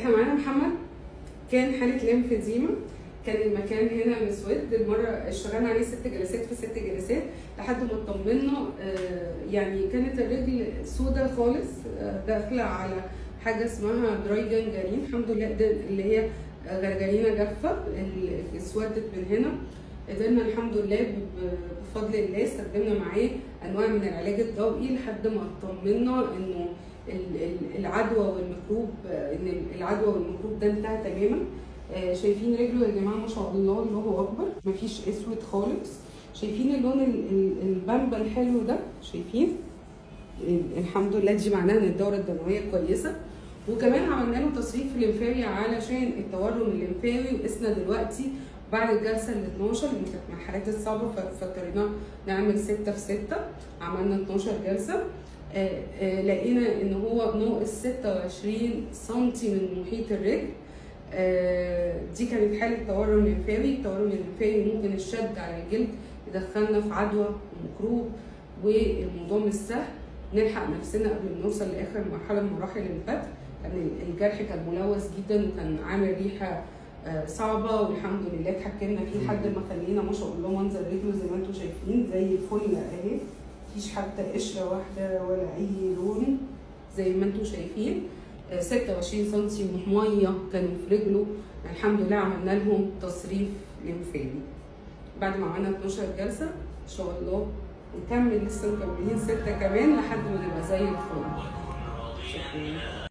احنا معانا محمد كان حاله ليمفيديما، كان المكان هنا مسود، المره اشتغلنا عليه 6 جلسات في 6 جلسات لحد ما اطمنا. يعني كانت الرجل سودة خالص، داخله على حاجه اسمها دراي جانجرين، الحمد لله ده اللي هي غرغرينه جافه اللي اسودت من هنا. قدرنا الحمد لله بفضل الله استخدمنا معاه انواع من العلاج الضوئي لحد ما اطمنا انه العدوى والميكروب ده انتهى تماما. شايفين رجله يا جماعه ما شاء الله، الله اكبر، مفيش اسود خالص. شايفين اللون البامبا الحلو ده؟ شايفين؟ الحمد لله دي معناها ان الدوره الدمويه كويسه. وكمان عملنا له تصريف ليمفاوي علشان التورم الليمفاوي، وقسنا دلوقتي بعد الجلسه ال 12 اللي كانت مع الحالات الصعبه فاضطرينا نعمل 6 في 6، عملنا 12 جلسه. لقينا ان هو ناقص 26 سم من محيط الرجل. دي كانت حاله تورم ليمفاوي. التورم الليمفاوي ممكن الشد على الجلد يدخلنا في عدوى وميكروب، والموضوع مش سهل. نلحق نفسنا قبل ما نوصل لاخر مرحله من مراحل الفتح، لان الجرح كان ملوث جدا وكان عامل ريحه صعبه، والحمد لله اتحكمنا فيه لحد ما خلينا ما شاء الله منظر رجله زي ما انتم شايفين زي الفل اهي، مفيش حتى قشره واحده ولا اي لون زي ما انتم شايفين. 26 سم ميه كانوا في رجله، الحمد لله عملنا لهم تصريف ليمفاوي. بعد ما عملنا 12 جلسه ان شاء الله نكمل، لسه مكملين 6 كمان لحد ما نبقى زي الفل. شكرا.